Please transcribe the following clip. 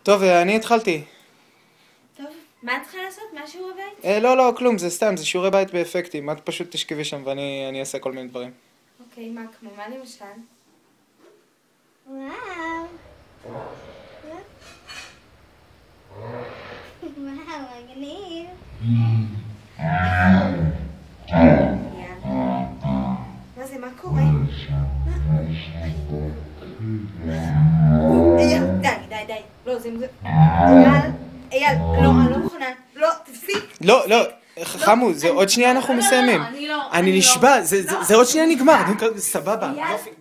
טוב, אני התחלתי. טוב, מה את צריכה לעשות? מה שיעורי בית? לא, כלום, זה סתם, זה שיעורי בית באפקטים. את פשוט תשכבי שם ואני אעשה כל מיני דברים. אוקיי, מה כמו? מה למשל? וואו. וואו, מגניב. מה זה? מה קורה? אייל, די. לא, זה... אייל, לא, אני לא מוכנה. לא, תפסיק. לא, חמו, זה עוד שנייה אנחנו מסיימים. אני לא. אני נשבע, זה עוד שנייה נגמר. סבבה. יופי.